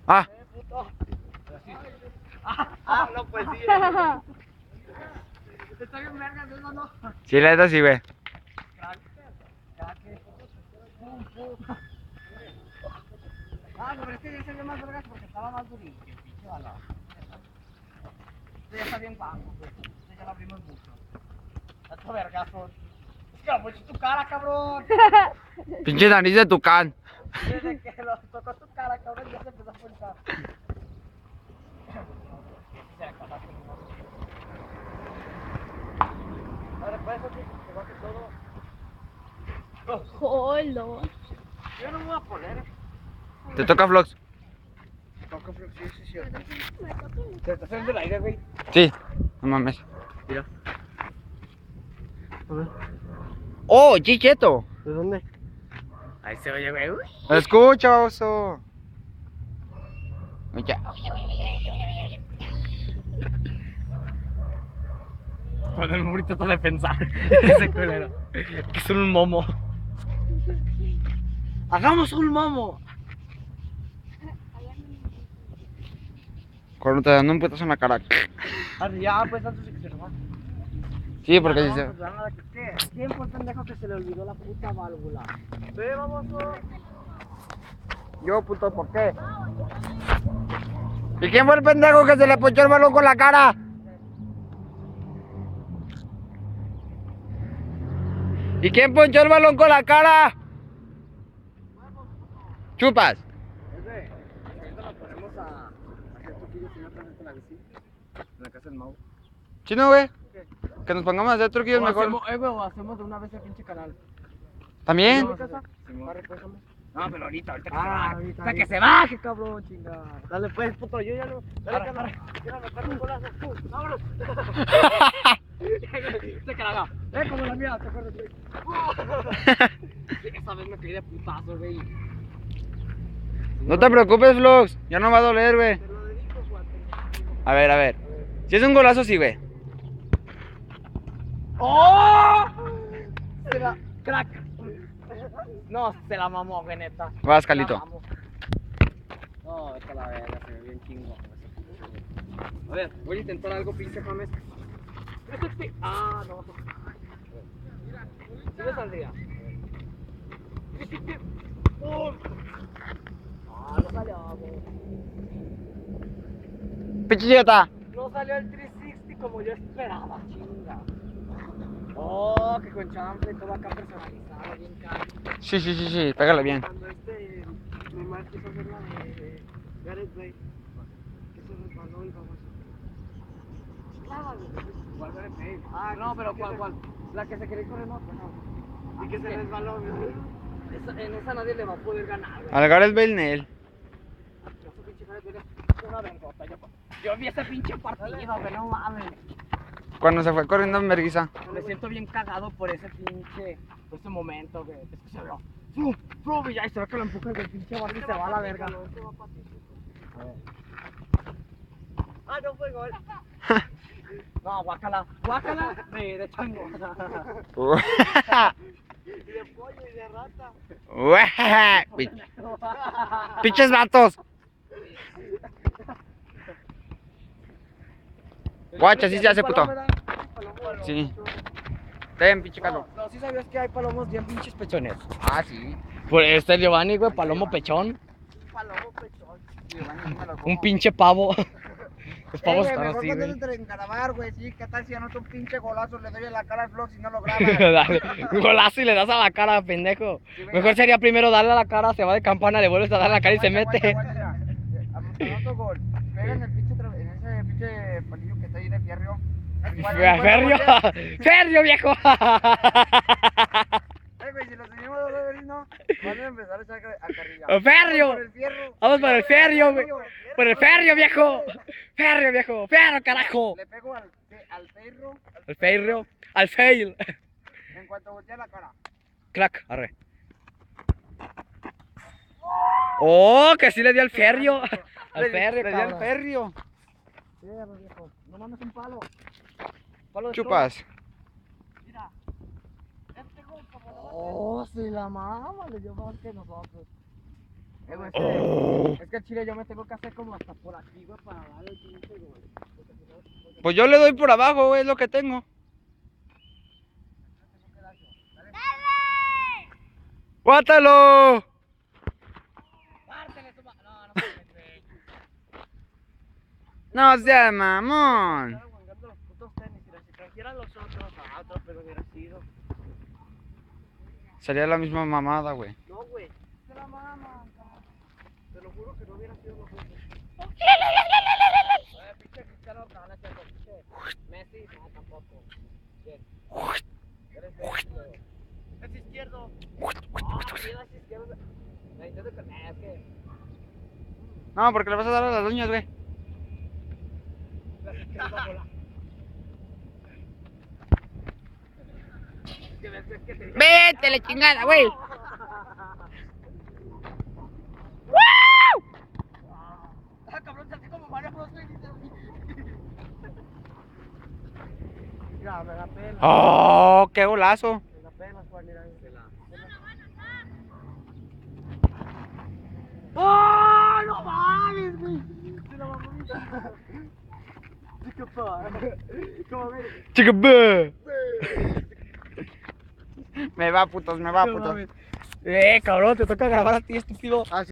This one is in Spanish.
Ah. Puto. No, pues sí. Está bien verga, eso no. Sí, la neta sí, güey. Pero es que ya se vio más vergas porque estaba más durito que el pinche balón. Este ya está bien guango, güey. Este ya lo abrimos mucho. Tanto vergazo. Es que lo mucho tu cara, cabrón. Pinche nariz de tucán. Desde que lo tocó tu cara, cabrón, ya se empezó a pulsar. Ahora, pues, eso que baje todo. Jolo. Yo no me voy a poner. Te toca vlogs. Toca flux, sí, sí, cierto. ¿Se está haciendo el aire, güey? Sí, no mames. Mira. A ver. ¡Oh, chicheto! ¿De dónde? Ahí se oye, güey. Escucha, oso. Ya. Con el murito todo de pensar. Ese culero. Que es un momo. ¡Hagamos un momo! Cuando te dan un putazo en la cara. Ya, pues antes de que se lo va. Sí, porque No, dice. pues, nada, ¿qué? ¿Quién fue el pendejo que se le olvidó la puta válvula? Ve, vamos. Yo, puto, ¿por qué? ¿Y quién fue el pendejo que se le ponchó el balón con la cara? ¿Y quién ponchó el balón con la cara? Chupas. Ahorita nos ponemos a hacer truquillos y no con la bici. En la casa del Mau. Chino, güey. Que nos pongamos a hacer truquillos mejor. O hacemos de una vez el pinche canal. ¿También? No, pero ahorita que se baje. Ahorita que se baje, cabrón, chingada. Dale pues, puto, yo ya no. Dale, canal. Quiero meterle un golazo. ¡Vámonos! Se caraga. Como la mía, ¿te acuerdas, güey? Esa vez me caí de putazo, güey. No te preocupes, vlogs. Ya no va a doler, güey. Te lo dedico, guate. A ver. Si es un golazo, sí, güey. ¡Oh! Se la... ¡Crack! No, se la mamó, güey, neta. Vas, Calito. No, esta la verga, se ve bien chingo. A ver, voy a intentar algo, pinche James. Ah, no. ¿Sí me saldría? No salió, güey. Pichilleta. No salió el 360 como yo esperaba, chinga. Oh, que con chample, todo acá personalizado, bien caro. Sí. Pégale bien. Cuando Neymar quiso hacer la de Gareth Bale, que se resbaló el baboso. ¿Cuál Gareth Bale? Ah, no, pero ¿cuál? La que se quería correr más, no. Y que se resbaló, en esa nadie le va a poder ganar, güey. Al Gareth Bale, Nel. Ese pinche Gareth Bale es una vergota. Yo vi ese pinche partido, güey, no mames. Cuando se fue corriendo en vergüenza. Me siento bien cagado por ese pinche, por ese momento, güey. Es que se vio. Y ya se ve que lo empuja el pinche barrio y se va a la verga. Ah, no fue gol. No, guácala de chango. Y de pollo y de rata. Pinches vatos. Guacha, sí se hace, puto. Sí. Ten, pinche Carlos. No, sí sabías que hay palomos bien pinches pechones. Ah, sí. Por este Giovanni, güey, palomo pechón. Palomo pechón. Un pinche pavo. Los pavos están mejor así, cuando güey. entre en grabar, güey. Sí, ¿qué tal si anota un pinche golazo? Le doy en la cara al vlog si no lo graba. Dale, un golazo y le das a la cara, pendejo. Mejor sería primero darle a la cara, se va de campana, le vuelves a dar a la cara y se mete. Anoto gol. Pega en el pinche, en ese pinche palillo que está ahí de fierro. ¡Ferrio, viejo! Güey, si los teníamos dos de no, van a empezar a echar a carrilla. ¡Ferrio! Vamos por el ferrio, güey. Por el ferrio, viejo. Ferrio, viejo. Ferro, carajo. Le pego al ferro. Al ferrio. Al fail. En cuanto voltea la cara. Clac, arre. Oh, que sí le dio al ferrio. Al ferrio, le dio al ferrio. Viejo. No mames un palo. Palo de Chupas. Mira. Oh, sí la mama, le dio más que nosotros. Güey, es que al chile yo me tengo que hacer como hasta por aquí, güey, para darle el pinche gol. Pues yo le doy por abajo, güey, es lo que tengo. ¡Guátalo! Pártele tu no, no se mete. No seas mamón. Estaba guangando los putos tenis, y si trajeran los otros, pero hubiera sido. Sería la misma mamada, güey. No, güey. Se la mama, te lo juro que no hubiera sido los otros. Pinche Cristiano Ronaldo, pinche Messi, no, tampoco. ¿Quién? Eres izquierdo. Es izquierdo. Ah, sí, es izquierdo. Me entiendo que es que. No, porque le vas a dar a las uñas, güey. La izquierda va a volar. Es que te dije. Vete la chingada, güey. Ah, cabrón, se hace como Mario Bros. Mira, me da pena. Oh, qué golazo. Me da pena, Juan, mira. ¡Oh, no mames, güey! Se la mamó mi chica. Chica, pa. ¿Cómo ves? Chica, ve. Me va, putos, me va, putos. Cabrón, te toca grabar a ti, estúpido.